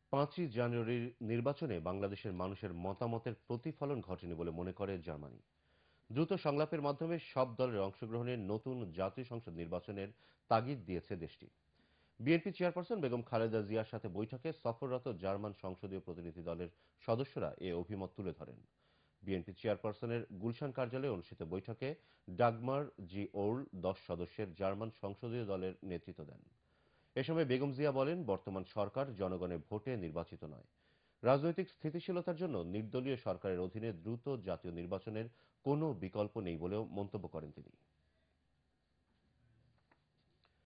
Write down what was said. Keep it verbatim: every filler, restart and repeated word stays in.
পাঁচই জানুয়ারির নির্বাচনে বাংলাদেশের মানুষের মতামতের প্রতিফলন ঘটেনি বলে মনে করে জার্মানি। দ্রুত সংলাপের মাধ্যমে সব দলের অংশগ্রহণে নতুন জাতীয় সংসদ নির্বাচনের তাগিদ দিয়েছে দেশটি। বিএনপি চেয়ারপারসন বেগম খালেদা জিয়ার সাথে বৈঠকে সফররত জার্মান সংসদীয় প্রতিনিধি দলের সদস্যরা এ অভিমত তুলে ধরেন। বিএনপি চেয়ারপারসনের গুলশান কার্যালয়ে অনুষ্ঠিত বৈঠকে ডাগমার জি ওর্ল দশ সদস্যের জার্মান সংসদীয় দলের নেতৃত্ব দেন। এ সময় বেগম জিয়া বলেন, বর্তমান সরকার জনগণের ভোটে নির্বাচিত নয়। রাজনৈতিক স্থিতিশীলতার জন্য নির্দলীয় সরকারের অধীনে দ্রুত জাতীয় নির্বাচনের কোনো বিকল্প নেই বলেও মন্তব্য করেন তিনি।